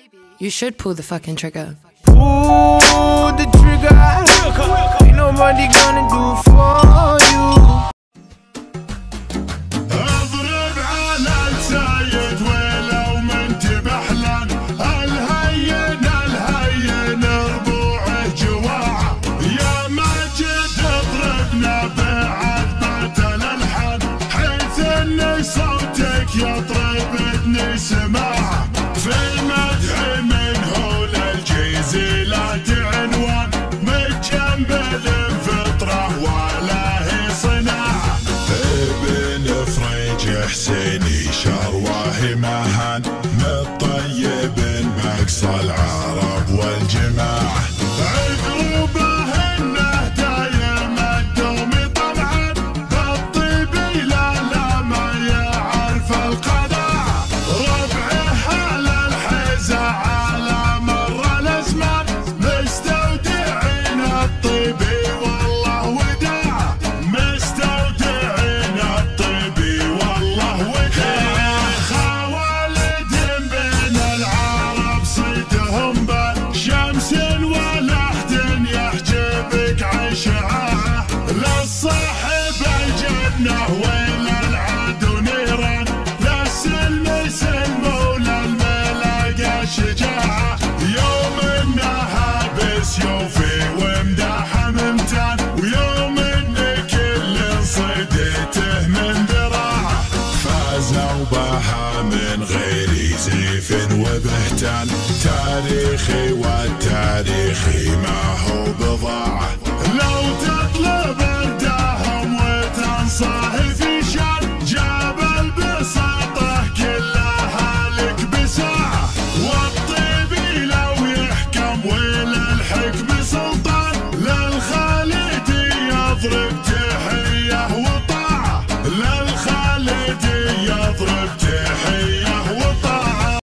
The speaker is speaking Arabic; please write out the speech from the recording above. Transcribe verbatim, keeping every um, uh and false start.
You should pull the fucking trigger. Pull the trigger. Ain't nobody gonna do for you. اضرب على السايد ولو من تبحلن الهين الهين ربوعه جواعه يا ماجد اضربنا بعذبة الالحان حيث ان صوتك يطرب اذني سماعه في المدح منه للجزيلات عنوان متجنبل فطره ولا هي صناعه ابن فريج حسيني شرواه مهان مطيب مقصى العرب والجماعه عقربه انه دايم الدوم طبعا بالطيب لا لا ما يعرف القناعه ربعه على الحيزه على مر الازمان مستودعين الطيب والله وداعه مستودعين الطيب والله وداعه خوالد بين العرب صيدهم بالشمس ولحد يحجبك عن شعاعه للصاحب الجنه وللعدو نيران للسلم سلم وللملاقى شجاعه يوم انها بس يوفي ومداحه ممتان ويوم ان كل صيدته من ذراعه فازوا بها من غير زيف وبهتان تاريخي والتاريخي ما هو بضاعه لو تطلب رداهم وتنصاه في شان جاب البساطه كلها لك بساعه والطيب لو يحكم وللحكم سلطان للخالدي يضرب